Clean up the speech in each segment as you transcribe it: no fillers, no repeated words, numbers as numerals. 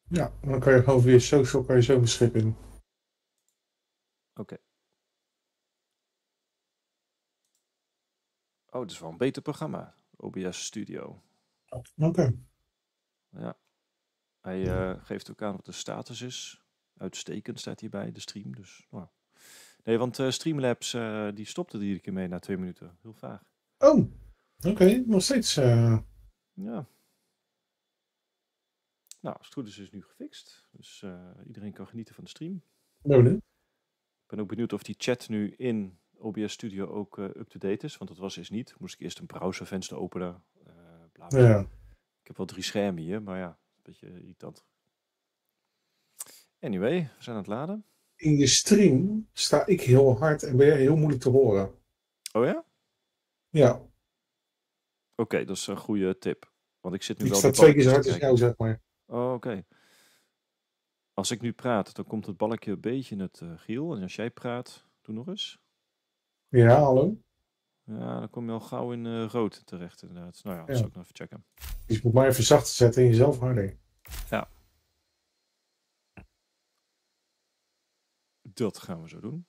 Ja, dan kan je gewoon via social kan je zo een schip in. Oké. Oh, dat is wel een beter programma. OBS Studio. Oké. Ja. Hij geeft ook aan wat de status is. Uitstekend staat hierbij, de stream. Dus, nou. Nee, want Streamlabs die stopte er iedere keer mee na 2 minuten. Heel vaag. Oh, oké. Nog steeds. Ja. Nou, als het goed is nu gefixt. Dus iedereen kan genieten van de stream. Nee. Ik ben ook benieuwd of die chat nu in OBS Studio ook up-to-date is. Want dat was eerst niet. Moest ik eerst een browservenster openen. Bla bla. Ja. Ik heb wel 3 schermen hier, maar ja, een beetje irritant. Anyway, we zijn aan het laden. In je stream sta ik heel hard en ben jij heel moeilijk te horen. Oh ja? Ja. Oké, dat is een goede tip. Want ik zit nu Ik wel sta die 2 keer zo balkjes hard te als kijken. jou, zeg maar. Oh, oké. Als ik nu praat, dan komt het balkje een beetje in het geel. En als jij praat, doe nog eens. Ja, hallo. Ja, dan kom je al gauw in rood terecht inderdaad. Nou ja, dat Ja. zal ik nog even checken. Dus je moet maar even zacht zetten en jezelf harder. Ja. Dat gaan we zo doen.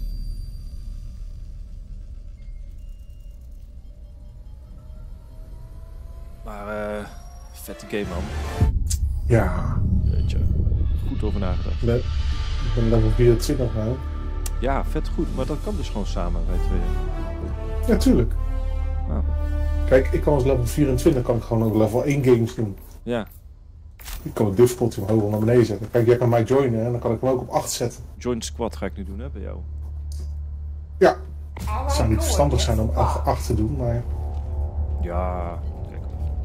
Maar vette game man. Ja. Jeetje. Goed over nagedacht. Ik ben level 24 nou. Ja, vet goed. Maar dat kan dus gewoon samen, wij tweeën. Ja, tuurlijk. Nou. Kijk, ik kan als level 24 kan ik gewoon ook level 1 games doen. Ja. Ik kan de difficulty omhoog of naar beneden zetten. Kijk, jij kan mij joinen en dan kan ik hem ook op 8 zetten. Joint squad ga ik nu doen, hè, bij jou. Ja. Het zou niet verstandig zijn om 8 te doen, maar... Ja, kijk.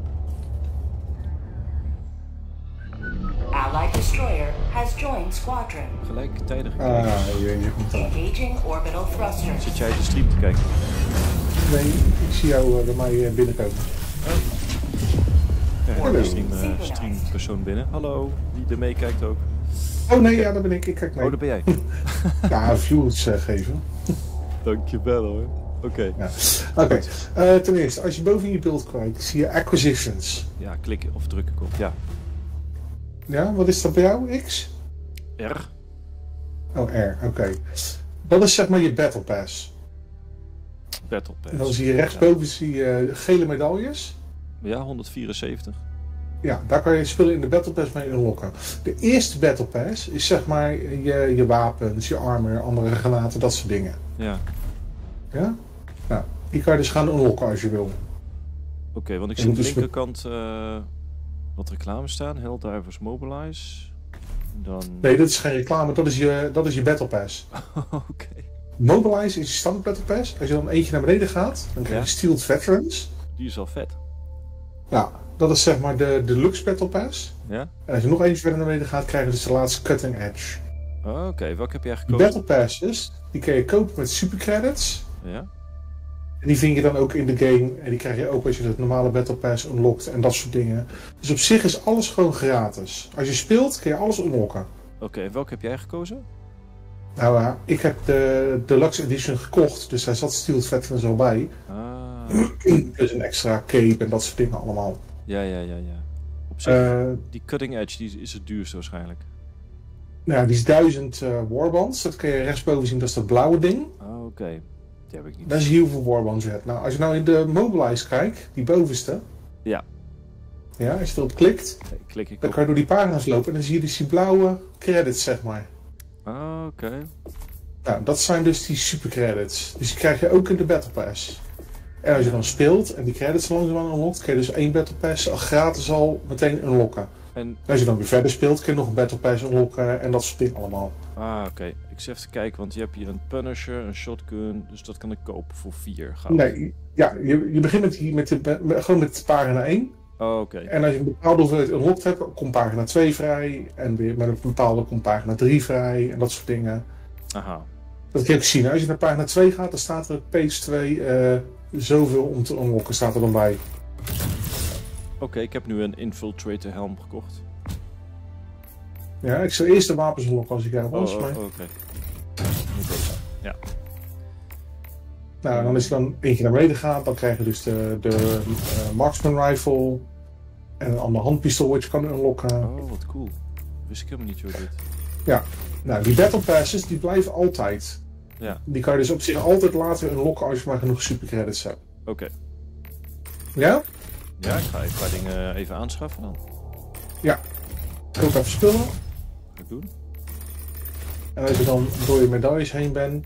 Allied destroyer has joined squadron. Gelijktijdig kijken. Je komt aan. Engaging orbital thruster. Zit jij de stream te kijken? Nee, ik zie jou bij mij binnenkomen. Ja, Hallo. streampersoon binnen. Hallo, wie er meekijkt ook. Oh nee, ja, daar ben ik. Ik kijk mee. Oh, daar ben jij. Ja, views geven. Dankjewel hoor. Oké. Ja. Oké. Ten eerste, als je boven je beeld kijkt, zie je acquisitions. Ja, klikken of drukken op. Ja. Ja, wat is dat bij jou? X? R. Oh, R, oké. Dat is zeg maar je Battle Pass. Battle Pass. En dan zie je rechtsboven zie je gele medailles. Ja, 174. Ja, daar kan je spullen in de Battle Pass mee unlocken. De eerste Battle Pass is zeg maar je wapens, je armor, andere granaten, dat soort dingen. Ja. Ja? Nou, die kan je dus gaan unlocken als je wil. Oké, want ik Je zie op moet de dus linkerkant wat reclame staan. Helldivers Mobilize. Dan... Nee, dat is geen reclame, dat is je Battle Pass. Oké. Mobilize is je standaard Battle Pass. Als je dan eentje naar beneden gaat, dan krijg je Steeled Veterans. Die is al vet. Nou, dat is zeg maar de Deluxe Battle Pass. Ja? En als je nog eentje verder naar beneden gaat, krijg je dus de laatste Cutting Edge. Oké, welke heb jij Die gekozen? Battle Passes, die kun je kopen met supercredits. Ja? En die vind je dan ook in de game. En die krijg je ook als je de normale Battle Pass unlockt en dat soort dingen. Dus op zich is alles gewoon gratis. Als je speelt, kun je alles unlocken. Oké, en welke heb jij gekozen? Nou ja, ik heb de Deluxe Edition gekocht, dus daar zat Steeled Veterans al bij. Ah. Dus een extra cape en dat soort dingen allemaal. Ja. Op zich, die cutting edge die is het duurste waarschijnlijk. Nou, die is 1000 warbands. Dat kun je rechtsboven zien, dat is dat blauwe ding. Ah, oké. Die heb ik niet. Daar zie je hoeveel warbands je hebt. Nou, als je nou in de Mobilize kijkt, die bovenste. Ja. Ja, als je erop klikt, Nee, klik ik dan op. kan je door die pagina's lopen en dan zie je dus die blauwe credits, zeg maar. Ah, oké. Nou, dat zijn dus die supercredits. Dus die krijg je ook in de Battle Pass. En als je dan speelt en die credits langzaam unlockt, kun je dus één Battle Pass gratis al meteen unlocken. En, En als je dan weer verder speelt, kun je nog een Battle Pass unlocken en dat soort dingen allemaal. oké. Ik zit even te kijken, want je hebt hier een Punisher, een shotgun, dus dat kan ik kopen voor 4 goud. Nee, ja, je begint gewoon met pagina 1. Oh, oké. En als je een bepaalde hoeveelheid unlocked hebt, komt pagina 2 vrij. En weer met een bepaalde komt pagina 3 vrij en dat soort dingen. Aha. Dat kun je ook zien. Als je naar pagina 2 gaat, dan staat er op page 2 zoveel om te unlocken, staat er dan bij. Oké, ik heb nu een Infiltrator helm gekocht. Ja, ik zal eerst de wapens unlocken als ik daar was. Oh, Maar... oké. Moet deze. Ja. Nou, en dan is er dan eentje naar beneden gaat, dan krijg je dus de Marksman Rifle en een ander handpistool wat je kan unlocken. Oh, wat cool. Wist ik helemaal niet, joh, dit. Ja, nou die Battle Passes die blijven altijd. Ja, Die kan je dus op zich altijd later unlocken als je maar genoeg supercredits hebt. oké. Ja? Ja, ik ga een paar dingen even aanschaffen dan. Koop even spullen. Ga ik doen. En als je dan door je medailles heen bent.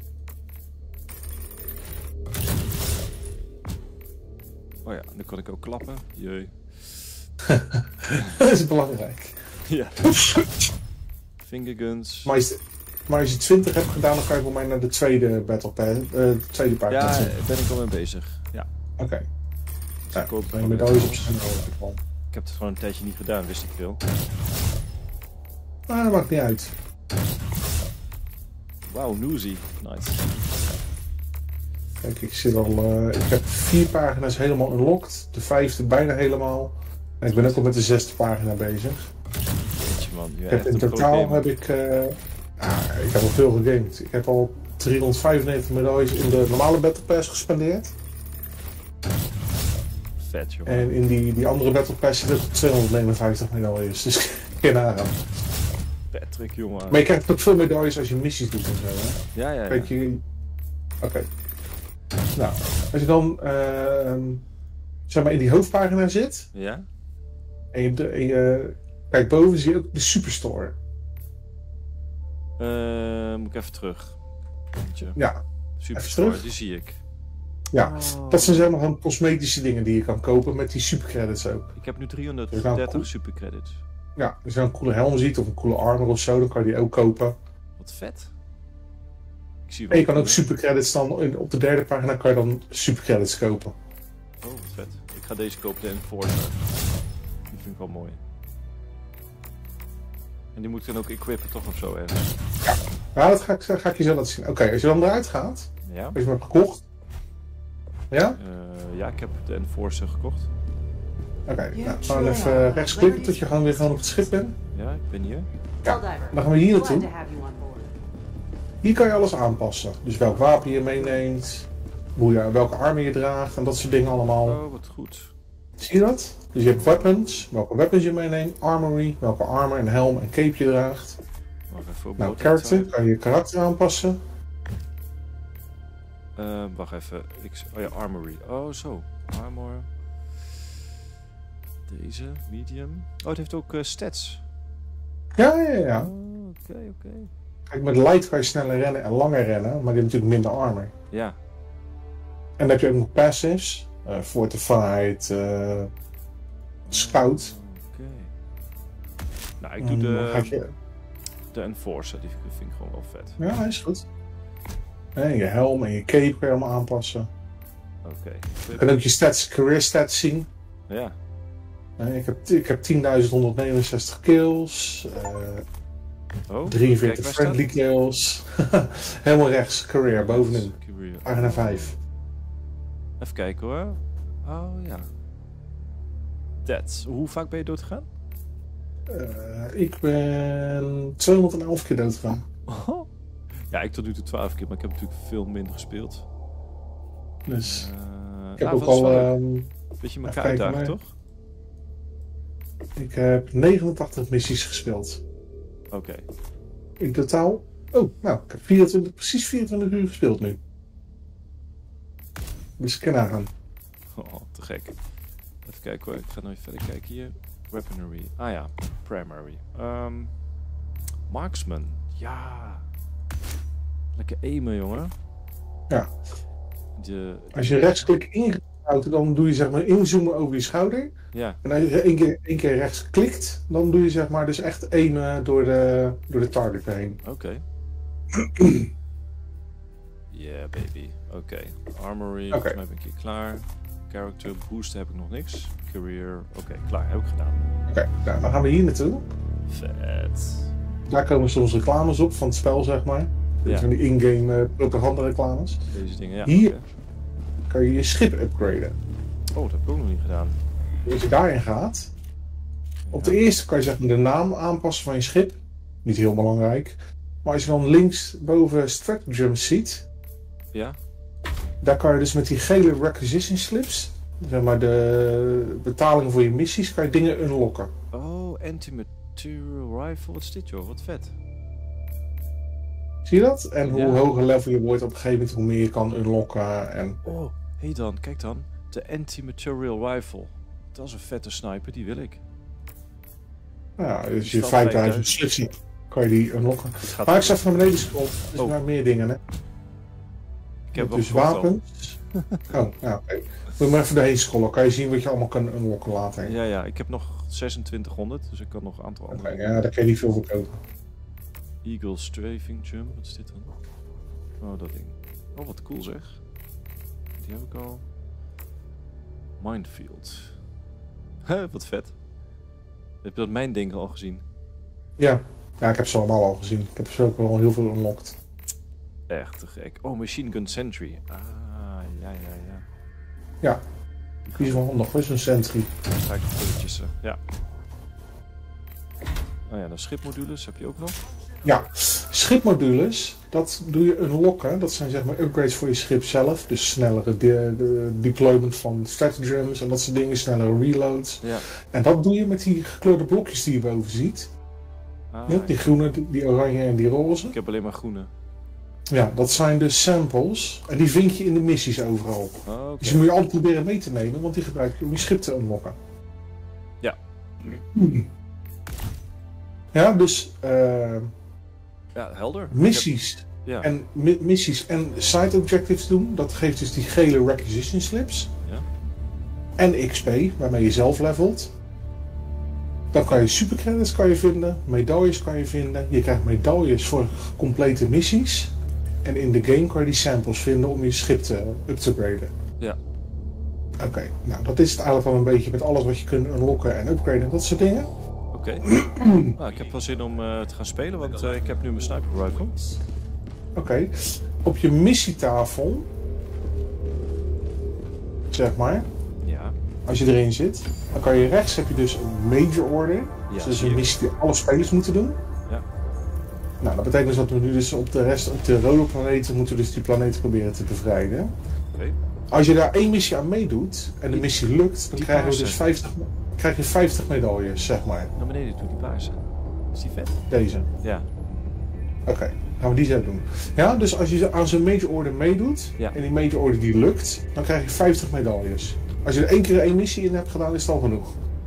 Oh ja, dan kan ik ook klappen. Jee. Dat is belangrijk. Ja. Fingerguns. Maar als je 20 hebt gedaan, dan kan je voor mij naar de tweede Battle Pass. Tweede pagina. Ja, zetten. daar ben ik al mee bezig. Ja. Oké. Ja, koop mijn gewoon medailles even op zijn wel. Ik heb het gewoon een tijdje niet gedaan, wist ik veel. Maar dat maakt niet uit. Wauw, Newsy. Nice. Kijk, ik heb 4 pagina's helemaal unlocked. De 5e bijna helemaal. En ik ben ook al met de 6e pagina bezig. Jeetje man, je Ik heb echt in een totaal pro-gamer. heb ik heb al veel gegamed. Ik heb al 395 medailles in de normale Battle Pass gespendeerd. Vet, jongen. En in die andere Battle Pass zitten er 259 medailles. Dus kun je nagaan. Patrick, jongen. Maar je krijgt ook veel medailles als je missies doet en zo. Hè? Ja, ja, ja. Kijk, Oké. Nou, als je dan zeg maar in die hoofdpagina zit Ja? en je kijk boven zie je ook de Superstore. Moet ik even terug. Eentje. Ja, Superstore, terug. die zie ik. ja. Oh. Dat zijn zeg maar gewoon cosmetische dingen die je kan kopen met die supercredits ook. Ik heb nu Ja, 330 cool. supercredits. Ja, als je een coole helm ziet of een coole armor of zo, dan kan je die ook kopen. Wat vet. Ik zie En je kan ook wel- supercredits dan, op de derde pagina kan je dan supercredits kopen. Oh, wat vet. Ik ga deze kopen, de Enforcer. Die vind ik wel mooi. En die moet ik dan ook equippen, toch of zo ergens? Ja, dat ga ik je zo laten zien. Oké, als je dan eruit gaat, Ja? als je hem hebt gekocht. Ja? Ja, ik heb de Enforcer gekocht. Oké, nou, gewoon even rechtsklikken tot je gewoon op het schip bent. Ja, ik ben hier. Ja, dan gaan we hier naartoe. Hier kan je alles aanpassen. Dus welk wapen je meeneemt, welke armen je draagt en dat soort dingen allemaal. Oh, wat goed. Zie je dat? Dus je hebt weapons, welke weapons je meeneemt, armory, welke armor en helm en cape je draagt. Wacht even. Nou, boot character, uit. kan je karakter aanpassen. Wacht even. Oh ja, armory. Oh, zo. Armor. Deze, medium. Oh, het heeft ook stats. Ja. Oh, oké. Kijk, met light kan je sneller rennen en langer rennen, maar die heeft natuurlijk minder armor. Ja. En dan heb je ook nog passives, fortified, scout. Oké. Nou, ik doe Dan ga je- de Enforcer. Die vind ik gewoon wel vet. Ja, is goed. En je helm en je cape kan je allemaal aanpassen. Oké. Je kan ook je career stats zien. Ja. Ik heb 10.169 kills, Oh, 43 kijk, waar friendly staat kills. Helemaal rechts, career, bovenin. het? Career. Pagina 5. Even kijken hoor. Oh ja. That's. Hoe vaak ben je dood gegaan? Ik ben 211 keer dood gegaan. Oh. Ja, ik tot nu toe 12 keer, maar ik heb natuurlijk veel minder gespeeld. Dus Ik ik heb ook al... Beetje even elkaar kijken, uitdagen, maar- toch? ik heb 89 missies gespeeld. Oké. In totaal... Oh, nou, ik heb precies 24 uur gespeeld nu. Dus ik kan nagaan. Oh, te gek. Even kijken hoor, ik ga nog even verder kijken hier. Weaponry. Ah ja, primary. Marksman. Ja. Lekker aimen, jongen. Ja. De Als je rechtsklik inhoudt, dan doe je zeg maar inzoomen over je schouder. Ja, En als je één keer rechts klikt, dan doe je zeg maar dus echt aimen door de target heen. oké. Yeah, baby. Oké. Armory, Oké. volgens mij ben ik hier klaar. Character, boost heb ik nog niks. Career, oké, klaar, heb ik gedaan. Oké, nou, dan gaan we hier naartoe. Vet. Daar komen soms reclames op van het spel, zeg maar. Dus Ja. van die in-game propaganda reclames. Deze dingen, ja. Hier. oké. Kan je je schip upgraden. Oh, dat heb ik ook nog niet gedaan. Dus als je daarin gaat, op de eerste kan je zeg maar de naam aanpassen van je schip. Niet heel belangrijk. Maar als je dan links boven stratagem ziet, Ja? daar kan je dus met die gele requisition slips, zeg maar de betalingen voor je missies, kan je dingen unlocken. Oh, Anti-material rifle. Wat is dit joh? Wat vet. Zie je dat? En hoe Ja. hoger level je wordt op een gegeven moment, hoe meer je kan unlocken. En... Oh, hey dan. Kijk dan. De anti-material rifle. Dat is een vette sniper. Die wil ik. Ja, dus Die je staat 5000 sluts ziet, kan je die unlocken. Het gaat Maar ik zag naar beneden scrollen. Er zijn Oh. maar meer dingen, hè. Ik heb wel Dus gezocht al. wapens. Oh, ja, oké. Moet je maar even doorheen scrollen. Kan je zien wat je allemaal kan unlocken later. Ja, ik heb nog 2600. Dus ik kan nog een aantal Oké, andere. ja, daar kan je niet veel voor kopen. Eagle Strafing Jump. Wat is dit dan? Oh, dat ding. Oh, wat cool zeg. Die heb ik al. Minefield. Huh, wat vet. Heb je dat mijn ding al gezien? Ja. Ja, ik heb ze allemaal al gezien. Ik heb ze ook wel heel veel unlocked. Echt te gek. Oh, Machine Gun Sentry. Ah, ja. Ja. Die is wel handig, hoor, zo'n sentry. Dan ga ik eventjes, ja. Oh ja, de schipmodules heb je ook nog. Ja, schipmodules, dat doe je unlocken. Dat zijn zeg maar upgrades voor je schip zelf. Dus snellere de deployment van stratagems en dat soort dingen. Snellere reloads. Ja. En dat doe je met die gekleurde blokjes die je boven ziet. Ah, Ja, die groene, die oranje en die roze. ik heb alleen maar groene. Ja, dat zijn de samples. En die vind je in de missies overal. Oh, oké. Dus die moet je altijd proberen mee te nemen, want die gebruik je om je schip te unlocken. Ja. Ja, dus Ja, helder. missies. Ja. En missies en side objectives doen, dat geeft dus die gele requisition slips. Ja. En XP, waarmee je zelf levelt. Dan kan je supercredits kan je vinden, medailles kan je vinden. Je krijgt medailles voor complete missies. En in de game kan je die samples vinden om je schip te upgraden. Ja. Oké, nou dat is het eigenlijk wel een beetje met alles wat je kunt unlocken en upgraden en dat soort dingen. Oké. Nou, ik heb wel zin om te gaan spelen, want ik heb nu mijn sniper rifle. Oké, op je missietafel, zeg maar, Ja. als je erin zit, dan kan je rechts heb je dus een major order. Dus dat is zie een ik. missie die alle spelers moeten doen. Ja. Nou, dat betekent dus dat we nu dus op de rode planeten moeten we dus die planeten proberen te bevrijden. Oké. Als je daar één missie aan meedoet en de missie lukt, dan die krijgen we paarse. dus 50 medailles, zeg maar. Naar beneden toe, die paarse. Is die vet? Deze. Ja. Oké, gaan we die zo doen. Ja, dus als je aan zo'n major order meedoet Ja. en die major order die lukt, dan krijg je 50 medailles. Als je er één keer één missie in hebt gedaan, is het al genoeg.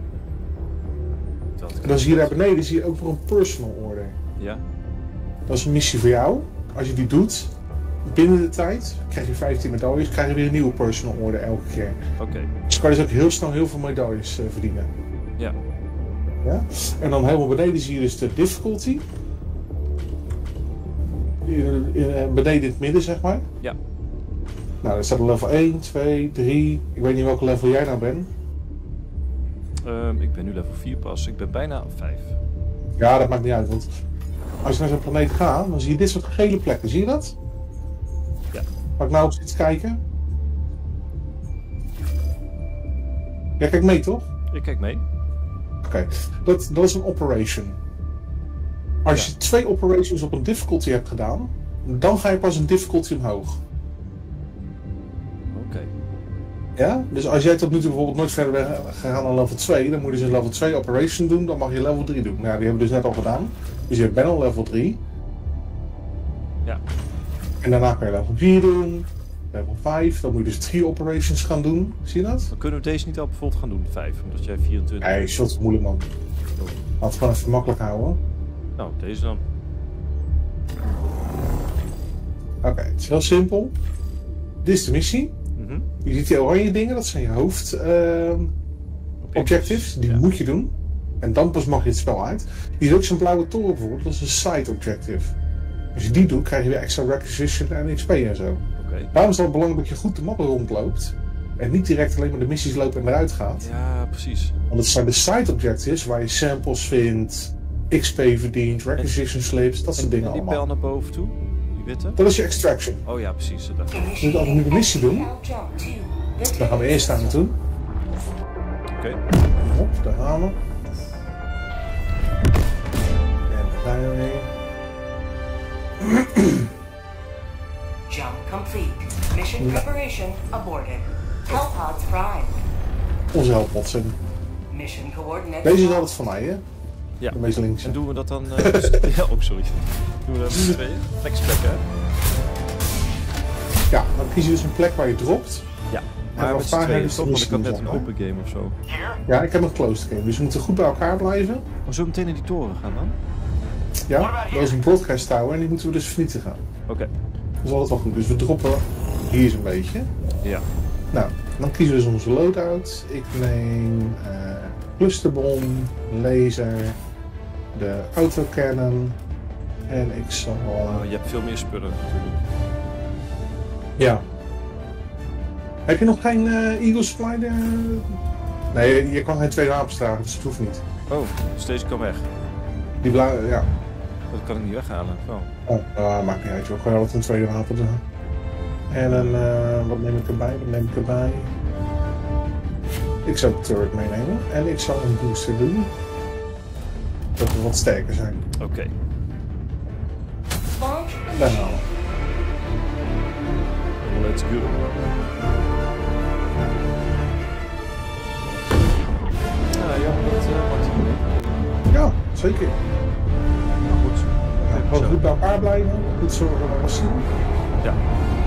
Dat En dan zie je daar beneden zie je ook nog een personal order. Ja. Dat is een missie voor jou. Als je die doet, binnen de tijd, krijg je 15 medailles, krijg je weer een nieuwe personal order elke keer. Oké. Dus kan je dus ook heel snel heel veel medailles verdienen. Ja. Ja? En dan helemaal beneden zie je dus de difficulty. Beneden in het midden, zeg maar. Ja. Nou, daar staat er level 1, 2, 3. Ik weet niet welke level jij nou bent. Ik ben nu level 4 pas. Ik ben bijna 5. Ja, dat maakt niet uit, want als je naar zo'n planeet gaat, dan zie je dit soort gele plekken. Zie je dat? Ja. Waar ik nou op zit te kijken. Ja, kijk mee, toch? Ik kijk mee. Oké, dat is een operation. Als je 2 operations op een difficulty hebt gedaan, dan ga je pas een difficulty omhoog. Oké. Ja? Dus als jij tot nu toe bijvoorbeeld nooit verder bent gegaan dan level 2, dan moet je dus een level 2 operation doen, dan mag je level 3 doen. Nou, die hebben we dus net al gedaan. Dus je bent al level 3. Ja. En daarna kan je level 4 doen, level 5, dan moet je dus 3 operations gaan doen. Zie je dat? Dan kunnen we deze niet al bijvoorbeeld gaan doen, 5. Omdat jij 24... Nee, is veel te moeilijk, man. Laat het gewoon even makkelijk houden. Nou, deze dan. Oké, het is heel simpel. Dit is de missie. Mhm. Je ziet die oranje dingen, dat zijn je hoofd objectives. Die Ja. moet je doen. En dan pas mag je het spel uit. Hier is ook zo'n blauwe toren bijvoorbeeld, dat is een side objective. Als je die doet, krijg je weer extra requisition en XP en zo. Oké. Daarom is het belangrijk dat je goed de mappen rondloopt. En niet direct alleen maar de missies lopen en eruit gaat. Ja, precies. Want het zijn de side objectives waar je samples vindt, XP verdient, requisition slips, dat soort dingen En die allemaal. pijl naar boven toe? Die witte? Dat is je extraction. Oh ja, precies. Dat dacht ik. We moeten altijd nu de missie doen. Now jump to the Dan gaan we eerst daar naartoe. Oké. Hop, daar gaan we. En daar zijn we weer. Jump complete. Mission preparation aborted. Hellpods primed. Onze helppots. Mission coordinates. Deze is altijd van mij, hè? Ja. De meest linkse. En doen we dat dan... ja, oh sorry. Doen we dat met z'n tweeën? Flexplek, hè? Ja, dan kies je dus een plek waar je dropt. Ja. wat Maar met z'n vaak tweeën hebben toch? ze Want ik had net misschien een zo, open game of zo. Ja, ik heb een closed game. Dus we moeten goed bij elkaar blijven. Oh, zullen we meteen in die toren gaan dan? Ja, dat is een broadcast tower en die moeten we dus vernietigen. Oké. Dat is altijd wel goed. Dus we droppen hier zo'n beetje. Ja. Nou, dan kiezen we dus onze loadout. Ik neem clusterbom, laser, de autocannon en ik zal... Oh, je hebt veel meer spullen natuurlijk. Ja. Heb je nog geen Eagle Spider? Nee, je kan geen twee wapens dragen, dus dat hoeft niet. Oh, dus deze kan weg. Die blauwe, ja. Dat kan ik niet weghalen. Oh. Maakt niet uit, joh. Ik kan altijd een tweede wapen dragen. En dan, wat neem ik erbij? Wat neem ik erbij? Ik zou de turret meenemen en ik zou een booster doen. Dat we wat sterker zijn. Oké. Launch Daar initiated. nou. Let's go. Ja, jammer dat Martin niet. Ja, zeker. Maar goed. Gewoon Zo. goed bij elkaar blijven. Goed zorgen voor alles zien. Ja.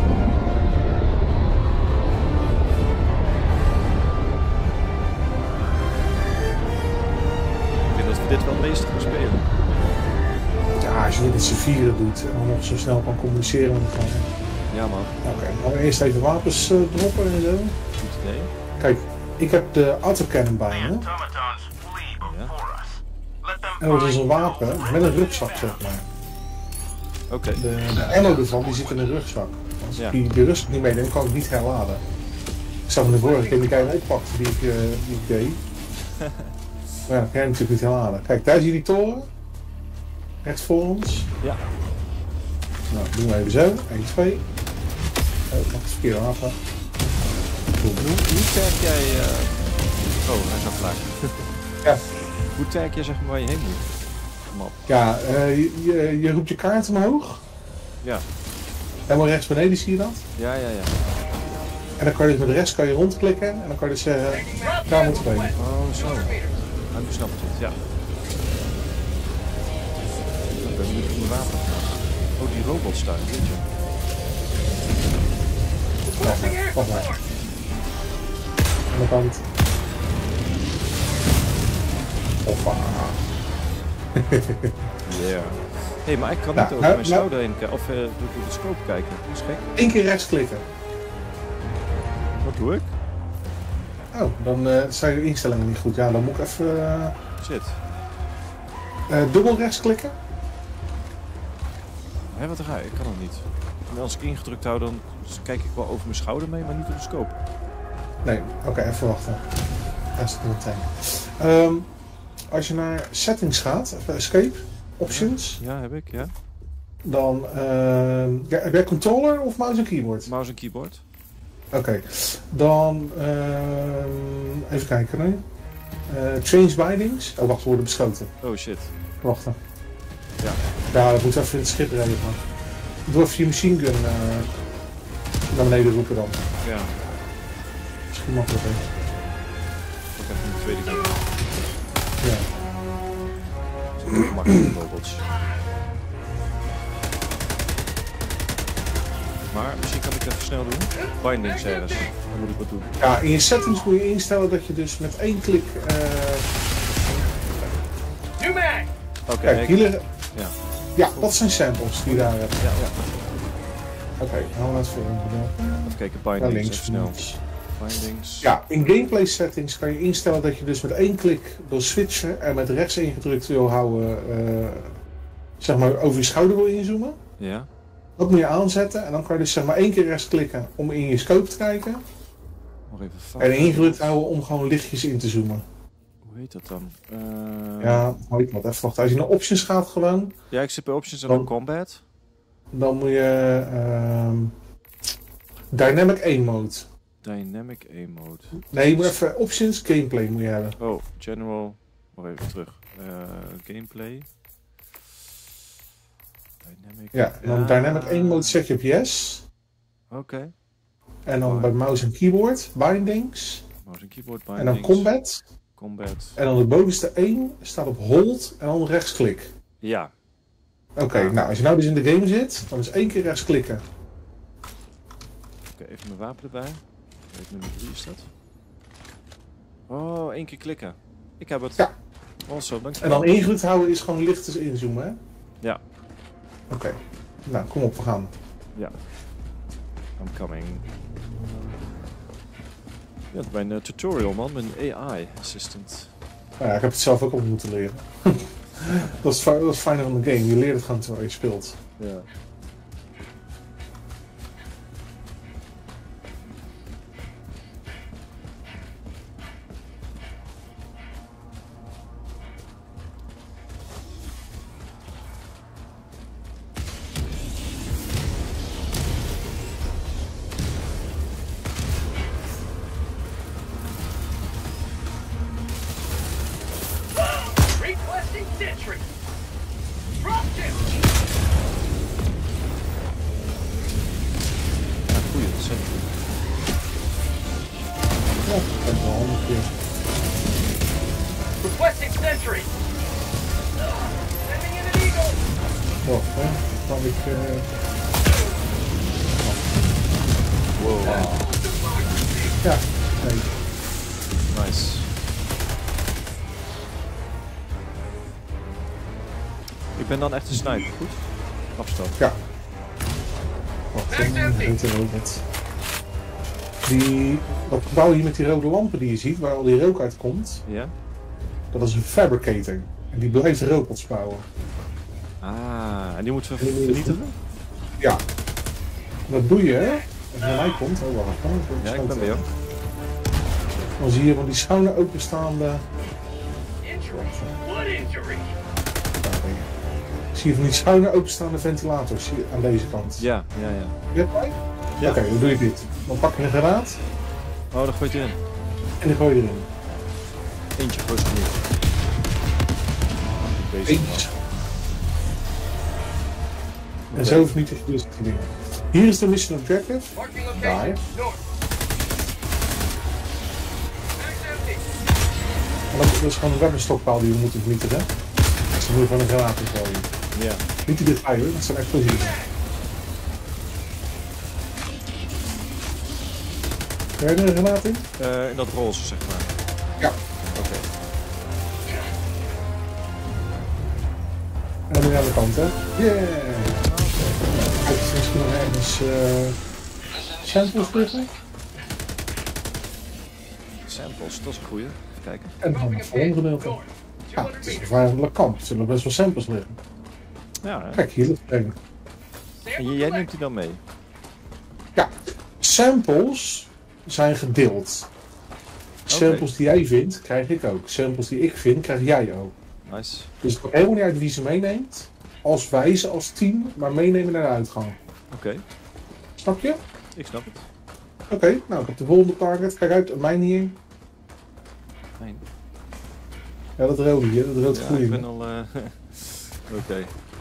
Ik denk dat we dit wel het meeste gaan spelen. Ja, als je dit met z'n vieren doet en dan nog zo snel kan communiceren met elkaar. Ja man, Oké, dan gaan we eerst even wapens droppen en zo. goed idee. Kijk, ik heb de autocannon bij me. automatons flee before us. Let them En dat is find een wapen met een rugzak, zeg maar. Oké. De ammo ervan die zit in een rugzak. Als Ja. ik die rugzak niet meeneem, kan ik niet herladen. Ik zag van de vorige keer die ik oppakte die ik deed. Maar ja, dan kan je natuurlijk niet herladen. Kijk, daar zie je die toren. Rechts voor ons. Ja. Nou, doen we even zo. 1, 2. Oh, nog een verkeerde wapen. Hoe tag jij... Oh, hij is al klaar. Ja. Hoe tag jij zeg maar waar je heen moet? Map. Ja, je roept je kaart omhoog. Ja. Helemaal rechts beneden zie je dat. Ja, ja, ja. En dan kan je dus met de rest kan je rondklikken. En dan kan je dus zeggen, daar moet je heen. Oh, zo. Nou, nu snap ik het, ja. Ik ben benieuwd hoe de wapen gaan. Oh, die robots daar, weet je. Wacht maar. Aan de kant. Hoppa. Yeah. Hé, maar ik kan Nou, niet over nou, mijn schouder heen kijken. Of door de scope kijken. Dat is gek. 1 keer rechts klikken. Wat doe ik? Oh, dan zijn de instellingen niet goed. Ja, dan moet ik even Shit. dubbel rechts klikken. Hé, wat raar. Ik kan het niet. En als ik ingedrukt hou, dan kijk ik wel over mijn schouder mee, maar niet door de scope. Nee, oké, even wachten. Daar is het meteen. Als je naar settings gaat, even escape, options, Ja, heb ik, ja. dan ja, heb jij controller of mouse en keyboard? Mouse en keyboard. Oké, dan even kijken. Nee. Change bindings. Oh, wacht, we worden beschoten. Oh shit. Wachten. Ja. Ja, dat moet even in het schip regelen. Doe even je machine gun naar beneden roepen dan. Ja. Misschien makkelijker. Ook even een tweede keer. Ja. Dat is ook makkelijk, robots. Maar misschien kan ik het even snel doen. Bindings ergens. Dan moet ik wat doen. Ja, in je settings moet je instellen dat je dus met één klik... New mag! Oké, kijk, hier liggen... Ja. Ja, dat zijn samples die je daar hebt. Ja, ja. Oké, gaan we het volgende doen. Even kijken, Naar bindings, links. even snel. Bindings. Ja, in gameplay settings kan je instellen dat je dus met één klik wil switchen en met rechts ingedrukt wil houden, zeg maar over je schouder wil inzoomen. Ja. Dat moet je aanzetten en dan kan je dus zeg maar 1 keer rechts klikken om in je scope te kijken. Nog even fout. En ingedrukt houden om gewoon lichtjes in te zoomen. Hoe heet dat dan? Ja, hoe heet dat? Even wachten. Als je naar options gaat gewoon, Ja, ik zit bij options en dan Dan- combat. dan moet je Dynamic aim mode. Dynamic aim mode. Nee, je moet even options, gameplay moet je hebben. Oh, general. Nog even terug. Gameplay. Dynamic. Ja, en dan Dynamic aim mode zet je op yes. Oké. En dan bij mouse en keyboard, bindings. Mouse en keyboard En bindings. dan combat. Combat. En dan de bovenste 1 staat op hold en dan rechtsklik. Ja. Oké, nou als je nou dus in de game zit, dan is 1 keer rechtsklikken. Oké, even mijn wapen erbij. Weet nummer 3 is dat. Oh, 1 keer klikken. Ik heb het. Ja. Also, dank je En wel. dan ingedrukt houden is gewoon licht inzoomen, hè? Ja. Oké. Nou, kom op, we gaan. Ja. I'm coming. Ja, mijn tutorial man, mijn AI assistant. Nou ja, ik heb het zelf ook op moeten leren. dat is het fijne van de game, je leert het gewoon terwijl je speelt. Ja. Requesting sentry. Drop him. Ja, goeie, dat zijn goed. Ja, dat is wel handig keer. Requesting sentry. Sending in an eagle. Oh, hè? Kan ik... Wow, Ja, nee. nice. Ik ben dan echt een sniper, goed? Afstand. Ja. Wacht, heet er ook wat. Dat gebouw hier met die rode lampen die je ziet, waar al die rook uitkomt, Ja? dat is een fabricator. En die blijft rook ontspouwen. Ah, en die moeten we vernietigen? Ja. Dat doe je, hè? Als je naar mij komt, oh wacht, Ja, ik ben weer. Dan zie je van die schuine openstaande... Injury. Blood injury. Zie je van die schuine openstaande ventilators hier aan deze kant. Ja, ja, ja. Je hebt mij? Ja. Oké, dan doe je dit. Dan pak je een granaat Oh, dan gooi je het erin. en dan gooi je erin. Eentje gooi je er niet. Deze Eentje. En zo vernietig je dus die dingen. Hier is de mission objective. Marking Daar. location. North. Mag's empty. En dat is gewoon een weaponsstokpaal die we moeten vernietigen. Dus dan moet je gewoon een granaat in gooien. Ja. Niet die dichtbij hoor, dat zijn explosieven. Kun je er een granaat in? In dat roze, zeg maar. Ja. Oké. En dan moet je aan de kant hè. Yeah! Kijk, er misschien nog ergens samples liggen. Samples, dat is een goeie. Even kijken. En dan het volgende gedeelte. North. Ja, 200 het is een meters. gevaarlijk kamp. Er zullen best wel samples liggen. Ja, hè? Kijk, hier ligt er een. En jij neemt die dan mee? Ja, samples zijn gedeeld. Samples die jij vindt, krijg ik ook. Samples die ik vind, krijg jij ook. Nice. Dus het maakt helemaal niet uit wie ze meeneemt. Als wij ze als team, maar meenemen naar de uitgang. Oké, Snap je? ik snap het. Oké, nou ik heb de volgende target. Kijk uit, op mij niet in. Fijn. Ja, dat rode hier, dat rood Ja, groeien. ik ben al... Oké.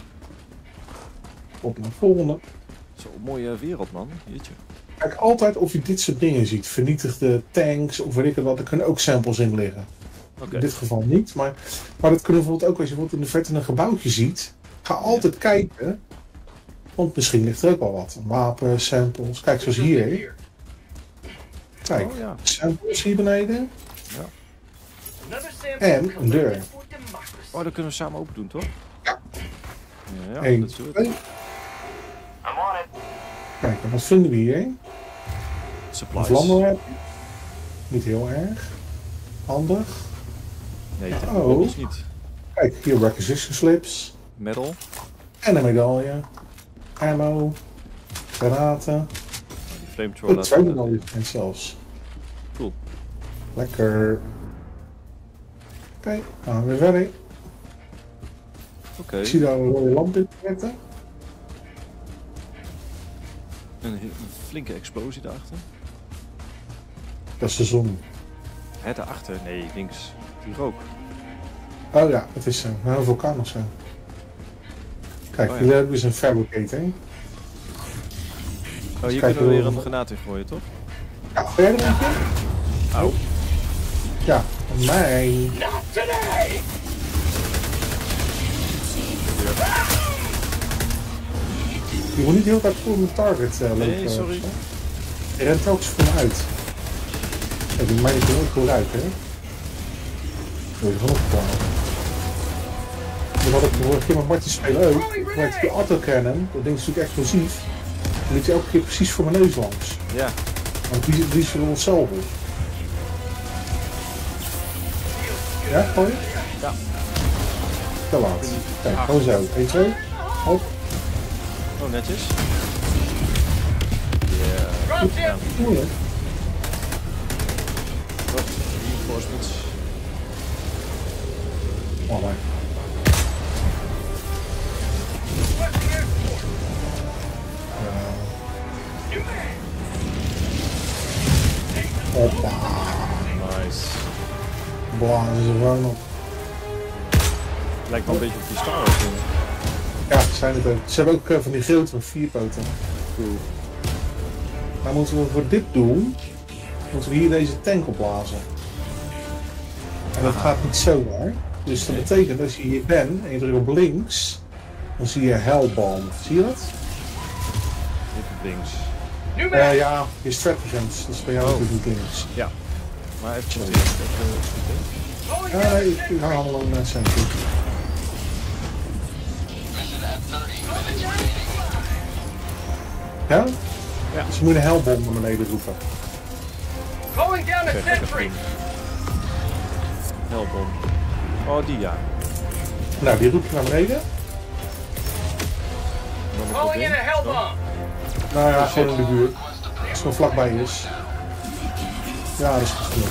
Op naar de volgende. Zo, mooie wereld, man. Jeetje. Kijk altijd of je dit soort dingen ziet. Vernietigde tanks of weet ik het wat. Er kunnen ook samples in liggen. Oké. In dit geval niet, maar dat kunnen bijvoorbeeld ook als je bijvoorbeeld in de verte een gebouwtje ziet. Ga altijd kijken, want misschien ligt er ook wel wat. Wapen, samples. Kijk, zoals hier. Kijk, Oh, ja. samples hier beneden. Another sample En een deur. collected for democracy. Oh, dat kunnen we samen open doen, toch? Ja. Ja, 1, dat is het. 2. I'm on it. Kijk, en wat vinden we hier? Een Supplies. vlammenwerper. Niet heel erg. Handig. Nee, Oh. dat is niet. Kijk, hier requisition slips. Metal. En een medaille. Ammo. Granaten. Die flamethrower. Oh, 2 medailles zelfs. Cool. Lekker. Oké, gaan we weer verder. Oké. Ik zie daar een rode lamp in zitten. Een flinke explosie daarachter. Dat is de zon. Hè, daarachter? Nee, links. Die rook. Oh ja, het is een vulkaan of zo. Kijk, Oh ja. hier hebben we dus een fabricator. Oh, hier kijken kunnen we hoe weer we- een granaat in gooien, toch? Ja, verder een keer. Au. Ja, Mijn. Not today! Je moet niet heel hard voor mijn target lopen. Nee, sorry. Je rent telkens voor me uit. Ja, die mij niet ook gebruiken, hè? Wil je gewoon opgekomen. Wat ik vorige keer met Martin spelen ook. Gebruikte die autocannon. Dat ding is natuurlijk explosief. Dan liet hij elke keer precies voor mijn neus langs. Ja. Want die is voor onszelfde. Ja, gooi je? Ja. Te laat. Kijk, gewoon zo. 1, 2. Hop. Oh, netjes. Ja. Drop ship! Moeilijk. Wat? Reinforcements. Oh, maar. Requesting air support. New man! Hoppa. Nice. Boah, dat is er gewoon op. Lijkt wel een beetje op die Star Wars dingen. Ja, zijn het ook. Ze hebben ook van die grote met 4 poten. Cool. Nou moeten we voor dit doen, moeten we hier deze tank opblazen. En dat gaat niet zomaar. Dus dat betekent als je hier bent en je drukt op links, dan zie je Hellbomb. Zie je dat? Dit links. New man! Ja, je stratagems. Dat is bij jou natuurlijk niet links. Ja. Maar even Sorry. Calling Ja, down nee, a ik hang allemaal een centje. Ja? Ja. Dus je moet een Hellbomb naar beneden roepen. Calling down a Kijk, lekker sentry! doen. Hellbom. Oh, die ja. Nou, die roep je naar beneden. Dan nog wat Calling in ding. a hellbomb! Nou ja, gewoon in de buurt. Als het gewoon vlakbij is. Ja, dat is goed genoeg.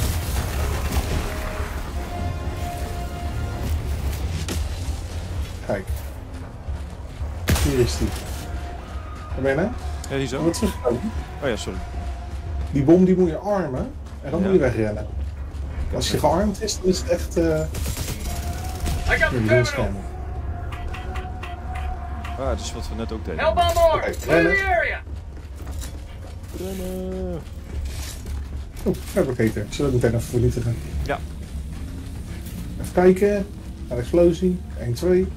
Kijk. Hier is die. Waar ben je nou? Ja, die zo. Wat terugkomen. Oh ja, sorry. Die bom die moet je armen en dan Ja. moet je wegrennen. Als je gearmd is, dan is het echt I got the die wil terminal! scannen. Ah, dat is wat we net ook deden. Hellbomb armed! Okay, Clear the rennen. area! Rennen. Oeh, fabricator. Zullen we meteen even vernietigen? Ja. Even kijken. Naar de explosie. 1, 2.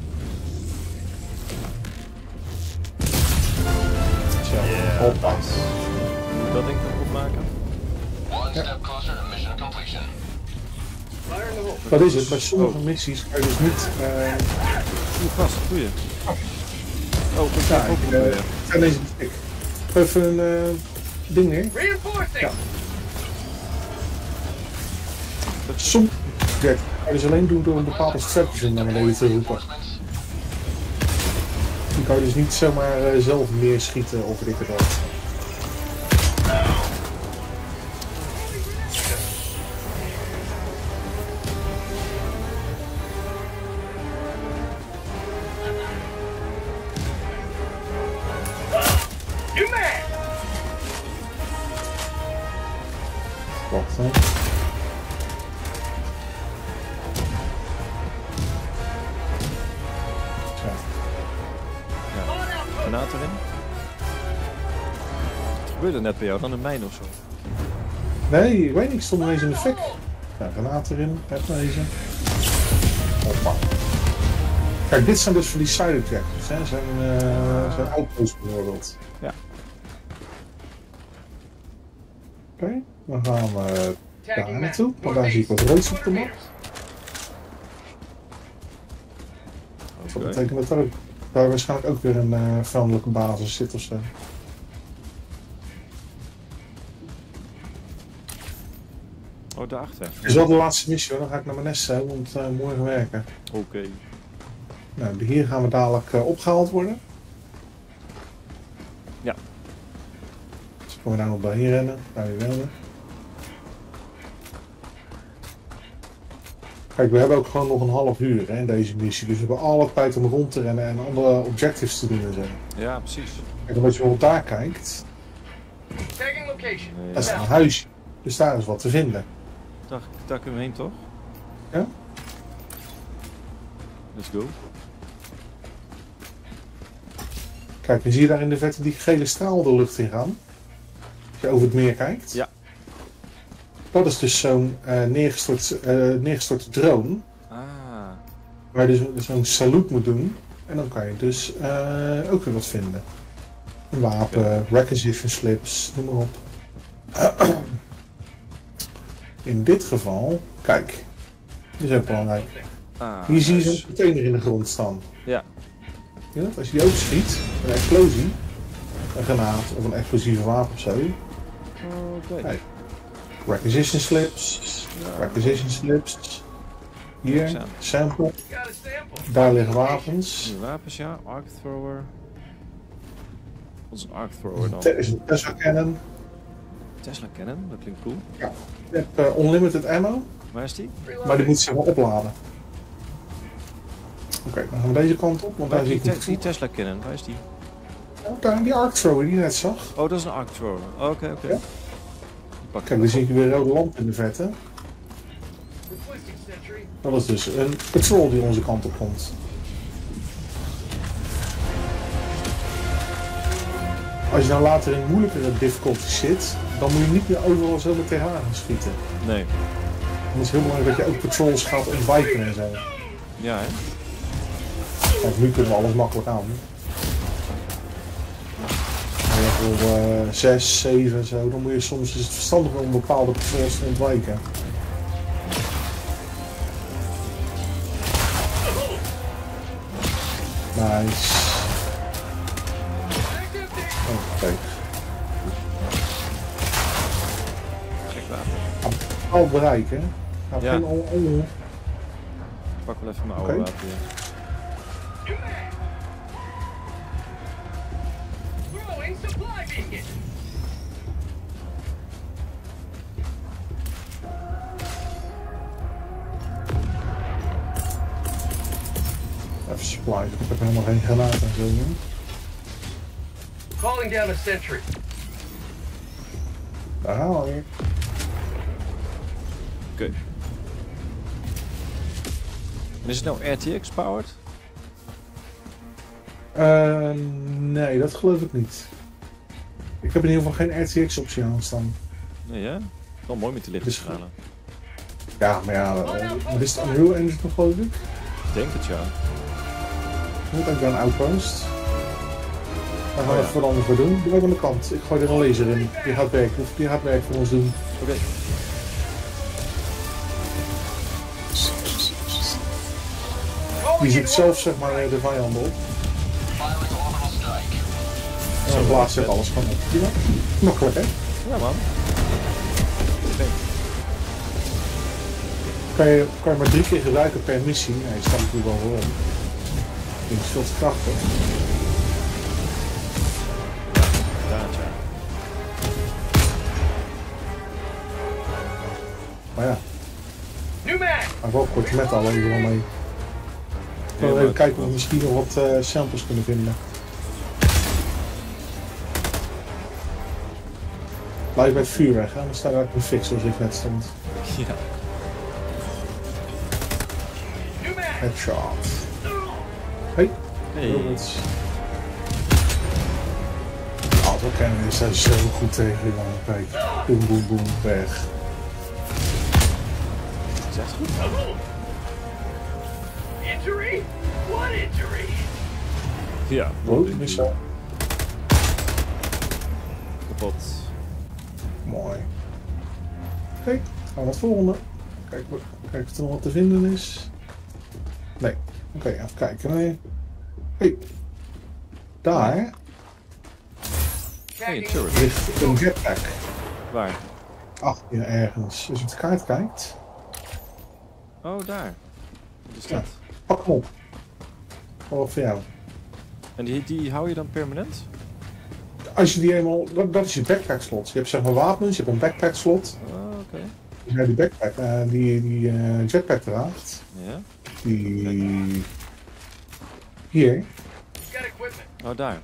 Zo. Yeah, Hoppa. nice. Moet ik dat ding nog opmaken? One step closer to mission completion. Fire in the hole. Wat is het? Bij sommige missies kan je dus niet... Oeh, vast. Goeie. Oh, ik ja, ga ook ik ga deze tik. Even een ding neer. Reinforcing! Ja. Soms kan je dus alleen doen door een bepaalde strategy naar beneden te roepen. Die kan je dus niet zomaar zelf neerschieten of weet ik het wat. New man! Wacht, hè. Zo. granaat erin. Wat gebeurde net bij jou? Dan een mijn of zo? Nee, ik weet niet, ik stond ineens in de fik. Ja, granaat erin, heb deze. Hoppa. Kijk, dit zijn dus voor die side objectives, hè. Zijn outposts bijvoorbeeld. Ja. Oké, dan gaan we daar Tagging naartoe, map. want daar zie ik wat roods op de map. Dat Oké. betekent dat ook daar waarschijnlijk ook weer een vijandelijke basis zit of zo. Oh, daarachter. Het is wel de laatste missie hoor, dan ga ik naar mijn nest zo, want morgen werken. Oké. Nou, hier gaan we dadelijk opgehaald worden. Ja. Dus kunnen we daar nog bij rennen, daar weer rennen. Kijk, we hebben ook gewoon nog een half uur hè, in deze missie, dus we hebben alle tijd om rond te rennen en andere objectives te doen en zo. Ja, precies. Kijk, en als je bijvoorbeeld daar kijkt, Tagging location. Nee, dat is ja. een huisje, dus daar is wat te vinden. Daar kunnen we heen, toch? Ja? Let's go. Kijk, en zie je daar in de verte die gele straal de lucht in gaan? Als je over het meer kijkt. Ja. Dat is dus zo'n neergestorte drone. Ah, Waar je dus zo'n saluut moet doen. En dan kan je dus ook weer wat vinden. Een wapen, requisition slips, noem maar op. In dit geval, kijk. Dit is ook belangrijk. Hier zie je zo'n container in de grond staan. Ja. Ja, als je die opschiet, een explosie, een granaat of een explosieve wapen of zo. Oké. Kijk. Requisition slips, requisition slips. Hier, sample. Got a sample. Daar liggen wapens. Nieuwe wapens, ja. Arc thrower. Wat is een arc thrower dan? Er is een Tesla cannon. Tesla Cannon, dat klinkt cool. Je hebt unlimited ammo, Waar is die? maar die moet zich wel opladen. Oké, dan gaan we deze kant op, want daar zie ik Die, niet die Tesla Cannon, waar is die? Daar, die arc thrower die je net zag. Oh, dat is een arc thrower. Oké. Ja. Die pak ik Kijk, dan zie ik weer een rode lamp in de vette. Requesting sentry. Dat is dus een patrol die onze kant op komt. Als je nou later in moeilijkere difficulty zit, dan moet je niet meer overal zo met TH gaan schieten. Nee. Dan is het heel belangrijk dat je ook patrols gaat ontwijken en zo. Ja, hè? Want nu kunnen we alles makkelijk aan. Level 6, 7 zo, dan moet je soms is het verstandig om bepaalde patrols te ontwijken. Nice. Oh, kijk. Gek wapen. Al bereiken. Nou, Ja. geen Ik pak wel even mijn oude Oké. wapen weer. New mag. Throwing supply beacon. even supplies. Ik heb helemaal geen granaten en zo. Hè? Calling down a sentry. Daar haal je. Oké. En is het nou RTX powered? Nee, dat geloof ik niet. Ik heb in ieder geval geen RTX optie aanstaan. Nee, ja? Wel mooi met die Dus- lichtstralen. Ja, maar ja, wat is het Unreal Engine nog geloof ik? Ik denk het, ja. Moet ook bij een outpost. Daar gaan we Oh, ja. het veranderen voor doen. Doe ook aan de kant. Ik gooi er een laser in. Die gaat werken. Die gaat werk voor ons doen. Oké. Die zoekt zelf zeg maar de vijanden op. Firing orbital strike. En dan blaast zich alles gewoon op. Ja, makkelijk hè? Ja, man. Oké. Kan je maar 3 keer gebruiken per missie. Nee, je staat natuurlijk wel waarom. Die is veel te krachtig. Inderdaad, ja. Maar ja, New mag. maar wel kort met al even wel mee. Ik wil even kijken of we misschien nog wat samples kunnen vinden. Blijf bij het vuur weg, hè? Dan staat er ook een fix zoals ik net stond. Ja. New mag. Headshot. Hey, Hey. robots. Oh, dat kennen we zijn zo goed tegen, jongen. Kijk, boem, boem, boem, weg. Dat is echt goed. Injury? What injury? Ja. Rood, missile. Kapot. Mooi. Oké, gaan we naar het volgende. Kijken of er nog wat te vinden is. Nee. Oké, even kijken. Nee. Hey. Daar Hey, Tagging turret. ligt een jetpack. Waar? Achter je ergens. Als je op de kaart kijkt, Oh, daar. Wat is Ja. dat? pak hem op. Wat voor jou. En die hou je dan permanent? Als je die eenmaal, dat is je backpack slot. Je hebt zeg maar wapens, je hebt een backpack slot. Oh, oké. Als jij die backpack, die jetpack draagt, Ja. die hier, got equipment. Oh, daar.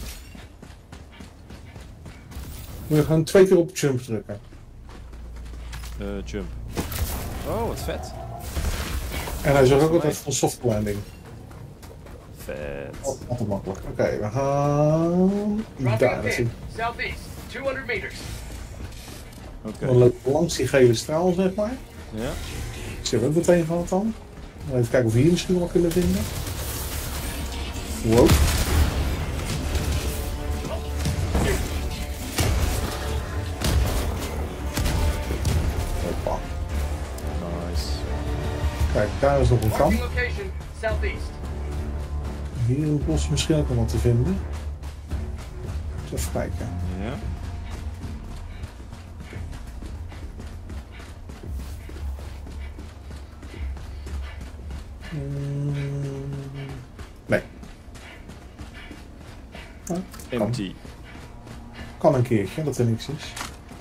moet je gewoon 2 keer op jump drukken. Jump. Oh, wat vet. En hij zorgt ook altijd voor soft landing. Vet. Altijd makkelijk. Oké, we gaan Dropping daar a naartoe. pin. Southeast. 200 meters. Oké. Dan loop ik langs die gele straal, zeg maar. Ja. Ik zeg ook meteen gehad dan. Even kijken of we hier misschien wel kunnen vinden. Wow. Hoppa. Nice. Kijk, daar is nog een Marking kamp. location, southeast. Hier in het bos misschien ook nog wat te vinden. Even kijken. Ja. Nee. Ah, Empty. kan een keertje, dat er niks is.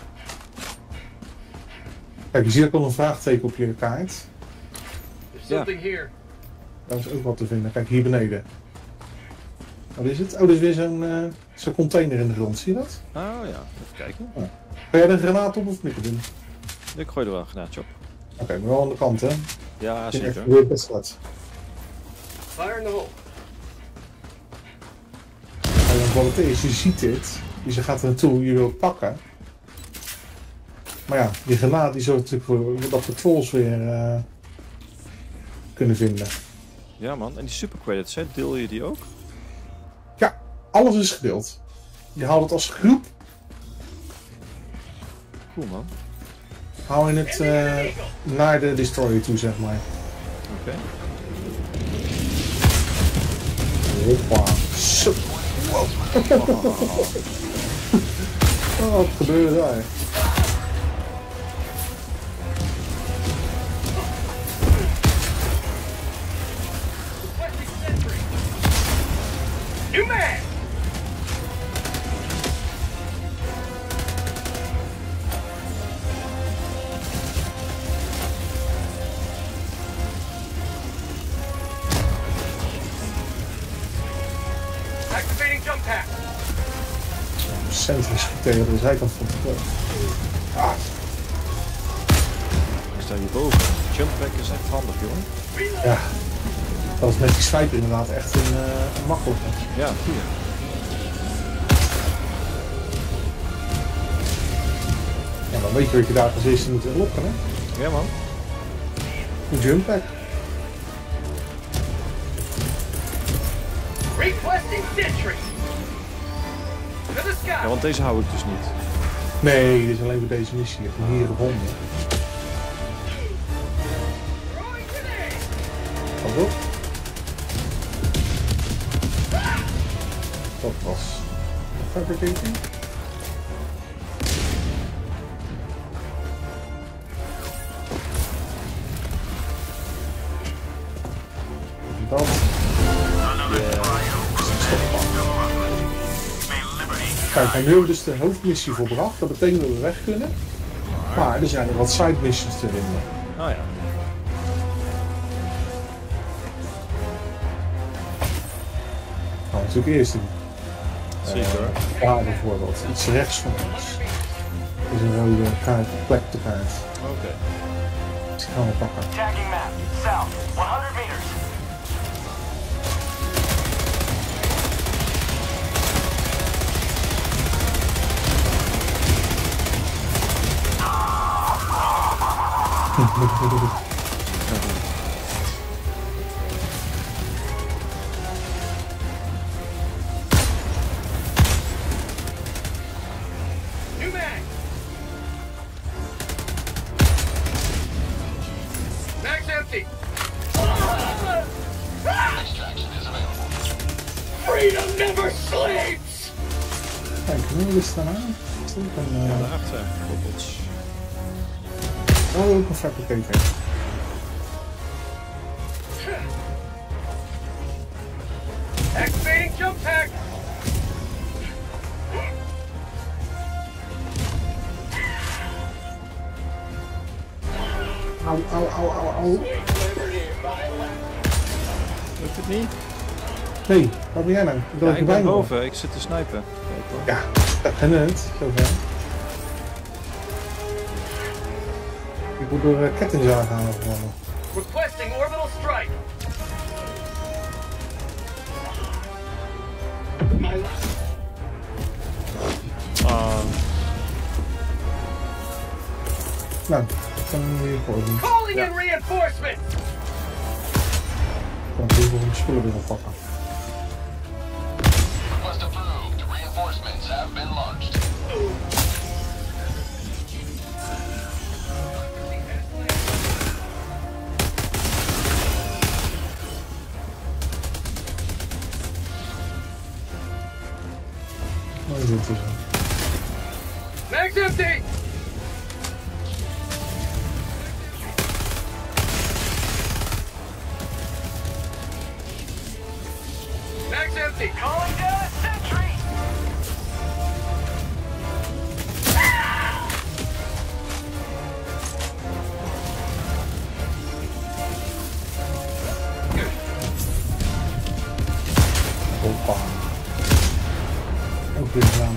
Kijk, je ziet ook al een vraagteken op je kaart. There's Yeah. something here. Daar is ook wat te vinden. Kijk, hier beneden. Wat is het? Oh, er is weer zo'n container in de grond. Zie je dat? Oh ja, even kijken. Ga jij er een granaat op of niet doen? Ik gooi er wel een granaatje op. Oké, maar wel aan de kant, hè? Ja, Echt zeker. weer best wat. Fire in the hole. En wat het is, je ziet dit. Dus je gaat er naartoe, je wilt pakken. Maar ja, die granaat die zorgt natuurlijk voor dat we trolls weer kunnen vinden. Ja man, en die supercredits, hè, deel je die ook? Ja, alles is gedeeld. Je haalt het als groep, Cool man. haal je het naar de destroyer toe, zeg maar. Oké. Hoppa. Zo. Wow. Oh, wat gebeurde daar? Requesting sentry. New man! Activating jump pack. Centrum schiet tegen de zijkant van de kleur. Ah, Ik sta hierboven. Jumpback is echt handig, jongen. ja. Dat is met die sniper inderdaad echt een makkelijke. Ja, goeie. Ja, dan weet je wat je daar als eerste moet lokken, hè? Ja man. Een jump pack. Requesting sentry. To the sky. Ja, want deze hou ik dus niet. Nee, dit is alleen voor deze missie. Je hebt hem hier gevonden. Throwing grenade. Pas op. Dat was fabricating. Dat. Kijk, en nu hebben we dus de hoofdmissie volbracht. Dat betekent dat we weg kunnen. Maar er zijn er wat side missions te vinden. Oh ja. Gaan we natuurlijk eerst doen. Zeker. Ja, bijvoorbeeld. Iets rechts van ons. Is een rode kaart, plek op de kaart. Oké. Die gaan we pakken. Tagging map. South. 100 meters. New mag. Mag's empty. Extraction is available. Freedom never sleeps. Kijk, nu is het daarna. Is er ook een, Ja, daarachter. Robots. ook een fabricator. Activating jump pack. Au, au, au, au, au. Lukt het niet? Nee, waar ben jij nou? Ik Ja, ik ben bijna. boven. Ik zit te snipen. Kijk hoor. Ja, en het. Zover. Ik moet door kettingzagen halen. Requesting orbital strike. Nou, dan weer voor. Calling Ja. in reinforcements! Ik kan heel veel van de spullen weer oppakken. Request approved. Reinforcements have been launched. Wat is dit tussen? Mag's empty! Mag's empty! Calling down a sentry! Hoppa. Ook weer gedaan.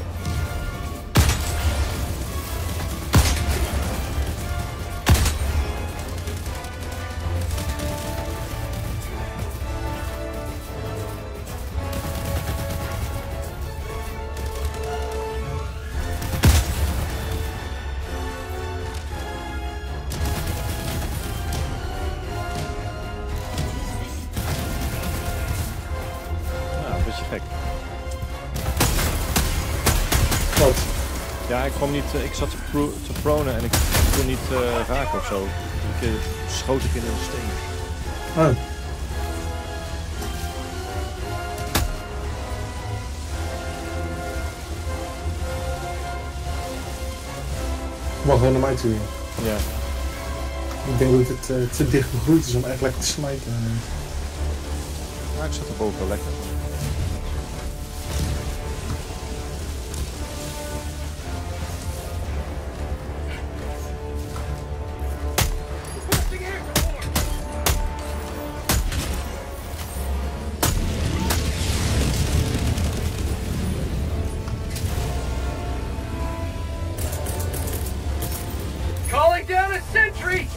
Ja, een beetje gek. Wat? Ja, ik kwam niet. Ik zat te pronen en ik kon niet raken of zo. Een keer schoot ik in een steen. Oh. Mag gewoon naar mij toe. Ja. Ja. Ik denk dat het te dicht begroeid is om echt lekker te smijten. Maar ik zat er boven wel lekker. Requesting air support! Calling down a sentry!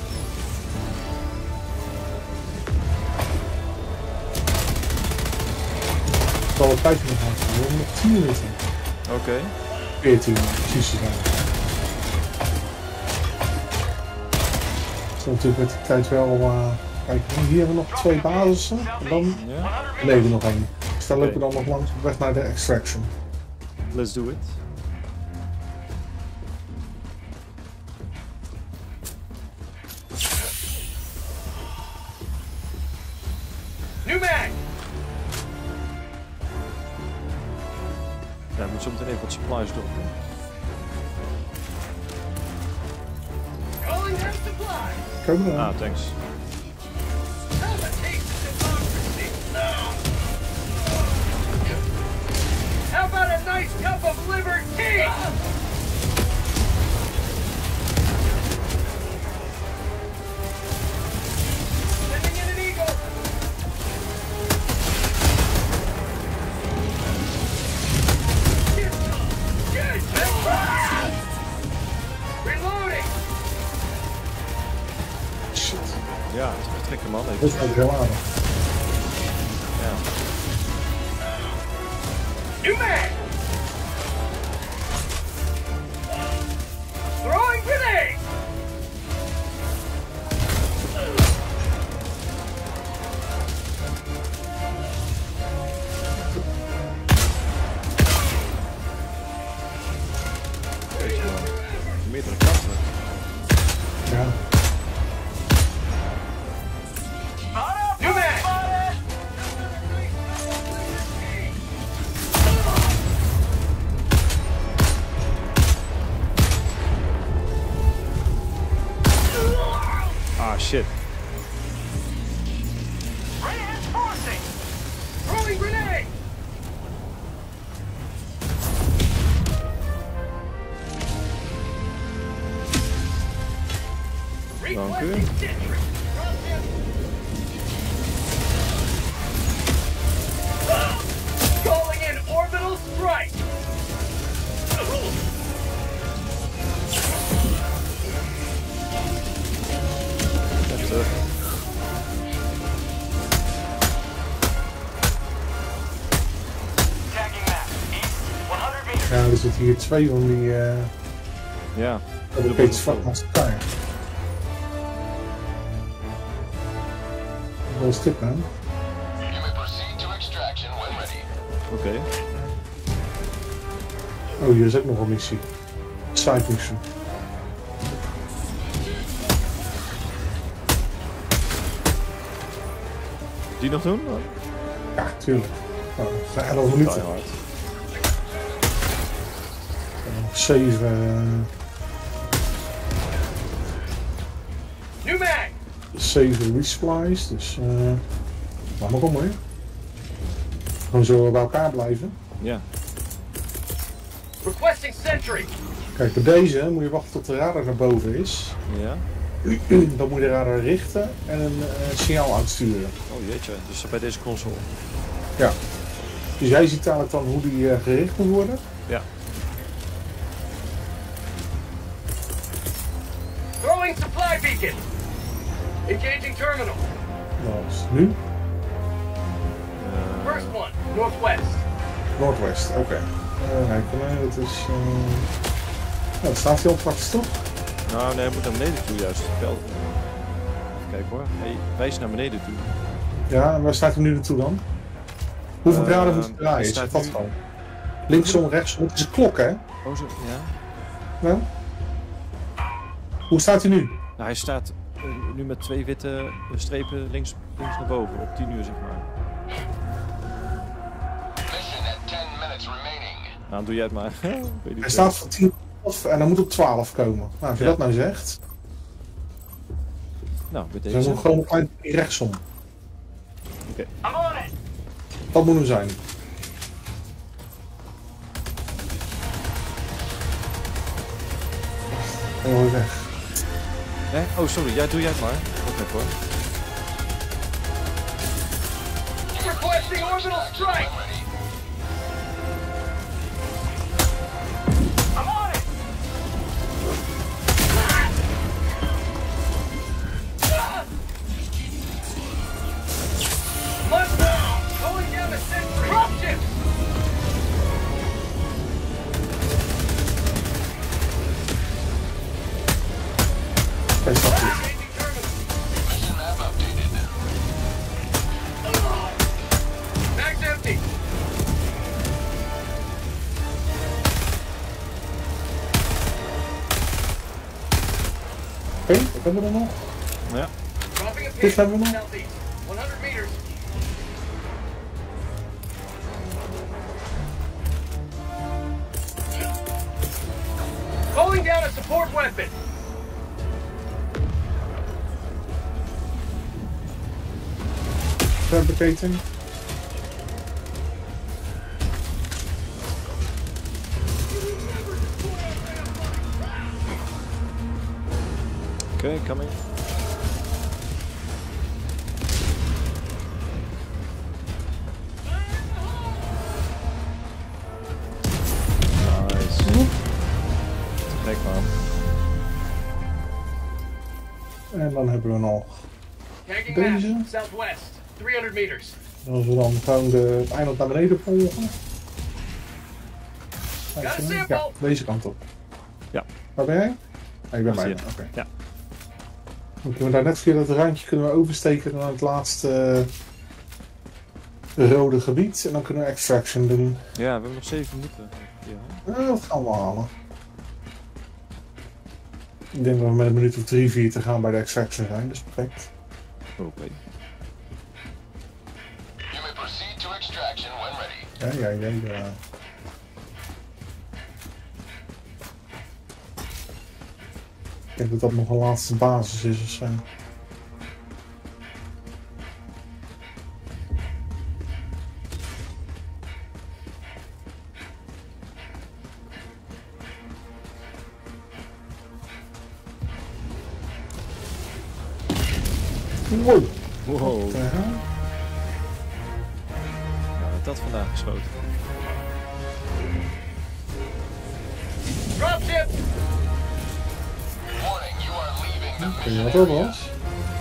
Het zal wel 5 minuten gaan. We hebben nog 10 minuten. Oké. 14 precies te zijn. Het is natuurlijk met de tijd wel... kijk, hier hebben we nog 2 basissen. En dan Ja. leven we nog 1. Dus daar lopen we dan nog langs op weg naar de extraction. Let's do it. New mag! Ja, ik moet zo meteen even wat supplies doen. Calling down supply! Komen we dan? Ah, thanks. Have a taste of democracy! How about a nice cup of liver tea? Sending in an eagle! Get some! Get some! Reloading! Shit. Ja, het is echt trekken man. Dat Even. is eigenlijk heel aardig. Ja. New mag! Throwing grenade! Jeetje man. Meerdere kanten. Ja. New mag! Ah shit. Reinforcing! Throwing grenade! Dank u. Requesting sentry! Calling in orbital strike! Heftig. Tagging map. East, 100 meters. Ja, er zitten hier 2 van die Ja. Dat is Peter vlak naast elkaar. Wat is dit man? You may proceed to extraction when ready. Oké. Oh, hier is ook nog een missie. Side mission. Die nog doen? Ja, tuurlijk. Oh, voor 11 minuten. Die hard. 7 resupplies, dus laat maar komen, hè. Gewoon zo bij elkaar blijven. Ja. Requesting sentry. Kijk, bij deze moet je wachten tot de radar naar boven is. Ja. Dan moet je de radar richten en een signaal uitsturen. Oh jeetje, dus bij deze console. Ja. Dus jij ziet dadelijk dan hoe die gericht moet worden. Ja. Throwing supply beacon. Engaging terminal. Dat is nu. First one, northwest. Noordwest, oké. Kijken, dat is... Ja, daar staat hij al praktisch, toch? Nou nee, hij moet naar beneden toe juist. Wel. Even kijken hoor. Hij wijst naar beneden toe. Ja, en waar staat hij nu naartoe dan? Hoeveel graden moet hij hij draaien? Is staat dat nu- gewoon? Linksom, rechtsom. Het is een klok, hè? Oh zo, ja. Nou? Hoe staat hij nu? Nou, hij staat nu met 2 witte strepen links naar boven, op 10 uur zeg maar. Mission at 10 minutes remaining. Nou, doe jij het maar. Weet niet Hij staat van 10 of en dan moet op 12 komen. Nou, als je Ja. dat nou zegt, Nou, met dan is deze. het gewoon een klein beetje rechtsom. I'm on it. Dat moet hem zijn. En dan weer weg. Nee? Oh, sorry. Doe jij het maar. Wacht even hoor. Requesting orbital strike. When ready. I'm on it. Let's go. Going down the sentry. Dropships. Hij staat hier. Engaging terminal. Mission map updated. Mag's empty. Oké, dat hebben we er nog. Ja. Dropping a Dit pin. hebben we nog. Southeast. 100 meters. Calling down a support weapon. Fabricating. Oké, coming. Nice. Te gek man. En dan hebben we nog. Tagging Deze. map. Southwest. 300 meters. Als we dan gewoon het eiland naar beneden volgen. Ja, deze kant op. Ja. Waar ben jij? Ah, ik ben Zie bij je. me, oké. Ja. Dan kunnen we daar net via dat randje kunnen we oversteken naar het laatste rode gebied. En dan kunnen we extraction doen. Ja, we hebben nog 7 minuten. Ja. Dat gaan we halen. Ik denk dat we met een minuut of 3, 4 te gaan bij de extraction zijn. Dat is perfect. Oké. You may proceed to extraction when ready. Ja. Ik denk dat dat nog een laatste basis is of zo. Wow. Wow. Wat de hel? Nou, wat dat vandaag geschoten. Dropship. Warning, you are leaving the Weet je mission wat dat area. was?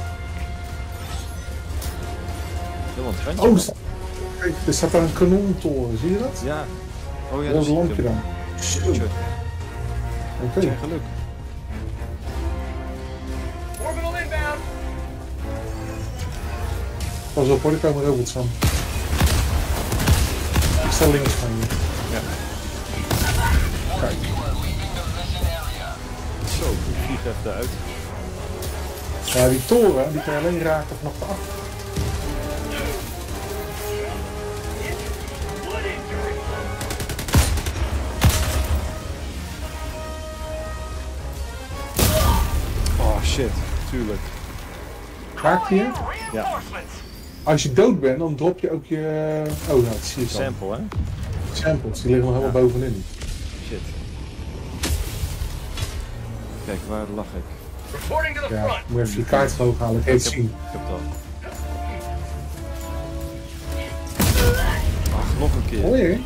Helemaal een randje. Oh, kijk, er staat daar een kanontoren, zie je dat? Ja. Oh ja, Dat dat is een zie ik lampje hem. dan. Zo. Jeetje. Oké. Zijn geluk. Orbital inbound. Pas op hoor, er komen robots van. Ik sta links van je. Ja. Kijk. Zo, ik vlieg even eruit. Ja, die toren, die kan je alleen raken vanaf de achter. Oh shit, tuurlijk. Raakt hij je? Ja, Als je dood bent, dan drop je ook je... Oh, nou, dat zie je dan. sample hè? Samples, die liggen nog helemaal bovenin. Shit. Kijk, waar lag ik? Reporting to the Ja, front. moet je even je kaart omhoog halen, ik kan het zien. Ik heb het al. Ach, nog een keer. Hoor je?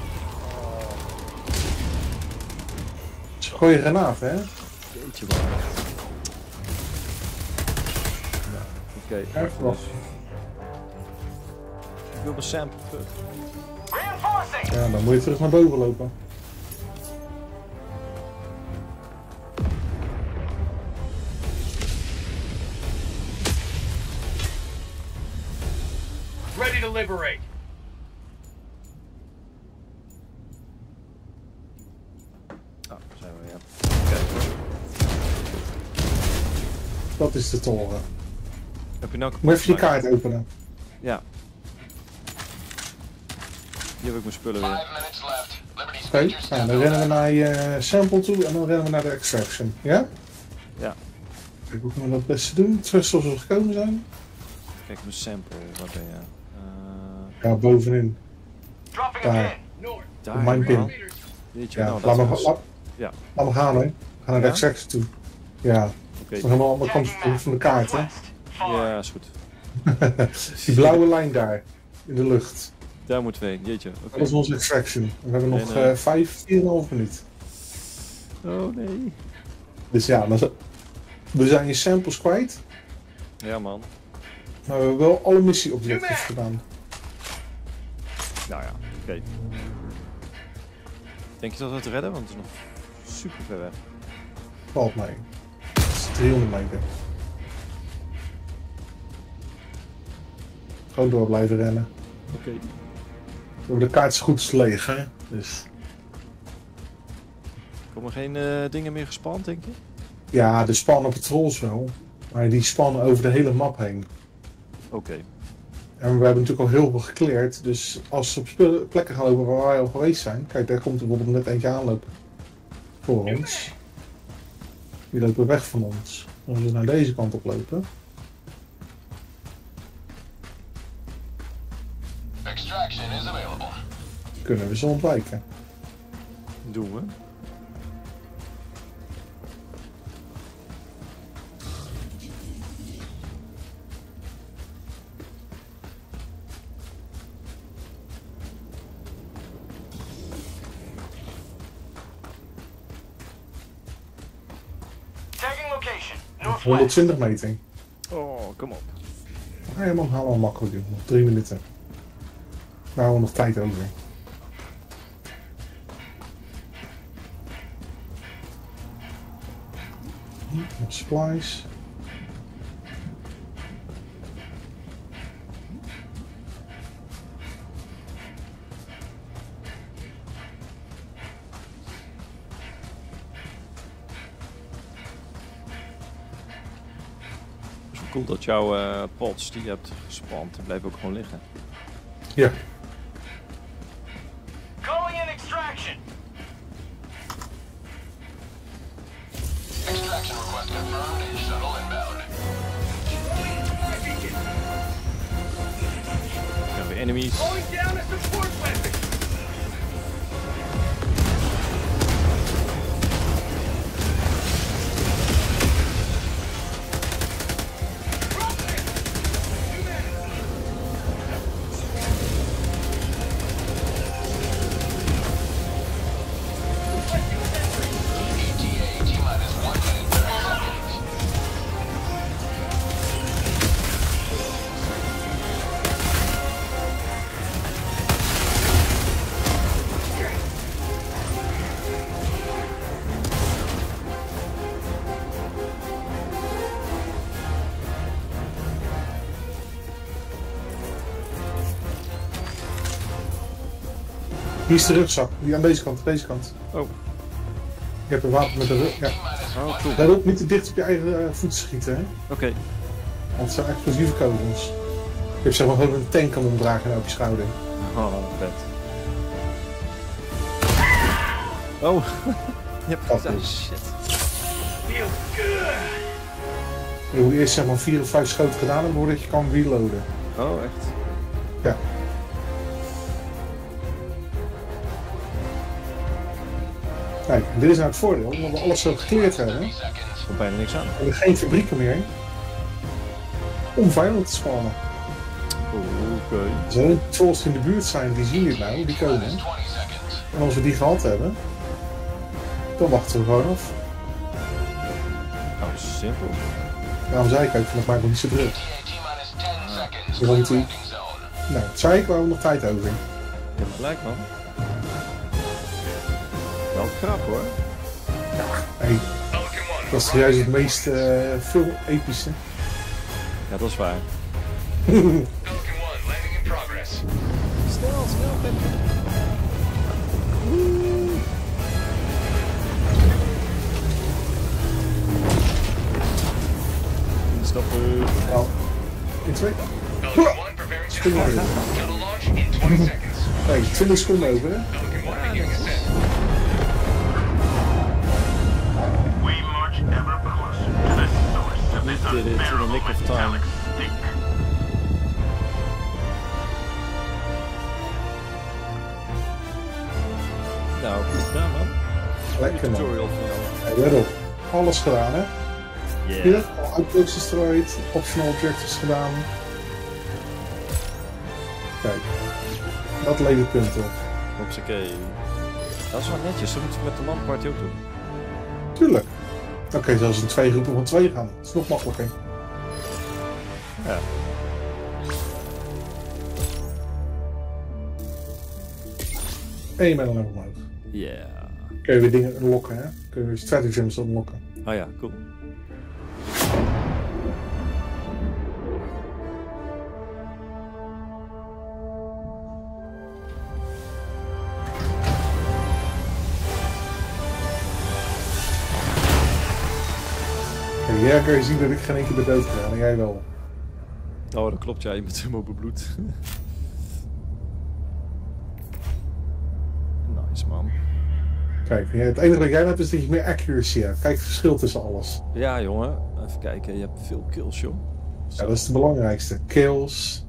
Ze gooien granaat, hè? Jeetje man. Oké, Even wachten. ik wil mijn sample terug. Reinforcing. Ja, dan moet je terug naar boven lopen. Ready to liberate. Ah, zijn we ja. Kijk, Dat is de toren. heb je nou Moet even je gemaakt? kaart openen. Ja. Hier heb ik mijn spullen weer. 5 minutes left. Liberty Oké, speeders nou, dan rennen we naar je sample toe en dan rennen we naar de extraction. Ja? Ja. Kijk, hoe kunnen we dat het beste doen? Terug zoals we gekomen zijn? Kijk, mijn sample. Waar ben je? Ja, bovenin. Dropping Daar. again. North. Daar, Mijn pin. man. Jeetje, Ja, nou, laat dat me, is... laat, Ja, laat me gaan, hè. We gaan naar de Ja? extraction toe. Ja, oké. we gaan helemaal aan de kant van de kaart, hè. Ja, is goed. Die blauwe lijn daar, in de lucht. Daar moeten we heen. Jeetje, oké. Dat is onze extraction. We hebben nog En, 4,5 minuut. Oh nee. Dus ja, we zijn je samples kwijt. Ja man. Maar we hebben wel alle missie-objectives gedaan. Nou ja, oké. Denk je dat we het redden? Want het is nog super ver weg. Valt mee. Dat is 300 meter. Gewoon door blijven rennen. Oké. De kaart is goed leeg, hè. Dus Komen er geen dingen meer gespand, denk je? ja, de spannen patrols wel. Maar die spannen over de hele map heen. Oké. En we hebben natuurlijk al heel veel gecleared. Dus als ze op plekken gaan lopen waar wij al geweest zijn. Kijk, daar komt er bijvoorbeeld net eentje aanlopen. Voor ons. Die lopen weg van ons. Als we naar deze kant op lopen. Extraction is available. Kunnen we ze ontwijken. Doen we. Tagging location. Northwest. 120 meter. Oh, kom op. Ja man, gaan we makkelijk doen. Nog 3 minuten. Daar hebben we nog tijd over. Nog supplies. Het is wel cool dat jouw pots die je hebt gespand, die blijven ook gewoon liggen. Ja. Calling in extraction. Extraction request confirmed. Shuttle inbound. We hebben enemies. Calling down a support weapon. ETA T-minus 1 minute 30 seconds. Hier is de rugzak. Die aan deze kant, deze kant. Oh. Je hebt een wapen met de rug. Ja. Oh, cool. Let op niet te dicht op je eigen voet schieten, hè? Oké. Want het zijn explosieve kogels. Je hebt zeg maar gewoon een tankkanon dragen op je schouder. Oh, vet. Oh. Je hebt Dat gezegd, is. shit. Feels good. Je moet eerst zeg maar 4 of 5 schoten gedaan hebben voordat je kan reloaden. Oh, echt? Ja. Kijk, dit is nou het voordeel, omdat we alles zo gekleerd hebben. Er komt bijna niks aan. We hebben geen fabrieken meer om vijanden te spannen. Oké. Zo, trolls die in de buurt zijn, die zien dit nou, die komen. En als we die gehad hebben, dan wachten we gewoon af. Nou, simpel. Daarom zei ik ook, dat maakt me niet zo druk. Want die... Nou, dat zei ik, waar we nog tijd over. Je hebt gelijk, man. Wel krap, hoor. Hey, Pelican 1. dat is toch juist het meest veel epische. Ja, dat is waar. Pelican 1, landing in progress. Snel, Pip. Stappen. Nou, in 2. Pelican 1 preparing to Spring maar depart. weer. Shuttle launch in 20 seconds. Hey, 20 seconden over, hè? Pelican 1 beginning ascent. We march ever closer to the source of this Did it in the nick of time. metallic stink. Nou, goed gedaan, man. Lekker, man. Tutorial van jou. Hey, let op. Alles gedaan, hè? Yeah. Hier, al outposts destroyed, optional objectives gedaan. Kijk, dat levert punten op. Hopsakee. Dat is wel netjes, dat moeten we met de landparty ook doen. Tuurlijk. Dan kun je zelfs in 2 groepen van 2 gaan. Dat is nog makkelijker. Ja. En je bent dan omhoog. Yeah. Kun je weer dingen unlocken, hè? Kun je weer stratagems unlocken. Oh ja, cool. Kijk, jij kun je zien dat ik geen één keer ben dood gegaan en jij wel. Oh, dat klopt, ja, je bent helemaal bebloed. Nice, man. Kijk, het enige wat jij hebt is dat je meer accuracy hebt. Kijk het verschil tussen alles. Ja, jongen. Even kijken, je hebt veel kills, joh. Ja, dat is het belangrijkste. Kills.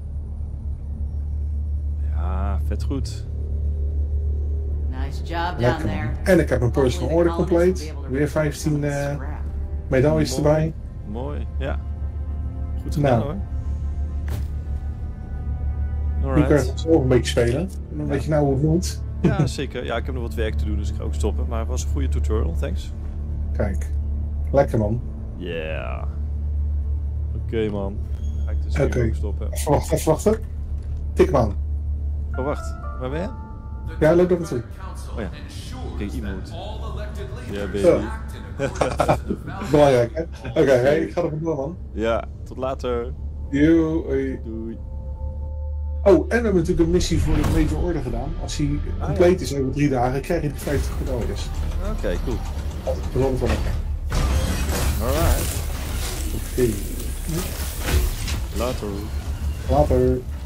Ja, vet goed. Nice job down Lekker, there. man. En ik heb mijn personal order compleet. Weer 15 medailles erbij. Mooi, ja. Goed gedaan, Nou. hoor. Nu kan je Alright. het zelf een beetje spelen. En dan weet je nou hoe het moet. Ja, zeker. Ja, ik heb nog wat werk te doen, dus ik ga ook stoppen. Maar het was een goede tutorial, thanks. Kijk. Lekker, man. Yeah. Oké, man. Ga ik de Oké. stream ook stoppen. Even wachten. Tik hem aan. Oh, wacht. Waar ben je? Ja, loop er naartoe. Oh ja. Kijk, iemand. Ja, Zo. baby. Belangrijk, hè? Oké, hey, ik ga er vandoor, man. Ja, tot later. Yo, hoi. Doei. Oh, en we hebben natuurlijk een missie voor de Major Order gedaan. Als die compleet is over 3 dagen, krijg je die 50 medailles. Oké, cool. Altijd bijzonder van elkaar. Alright. Oké. Later. Later.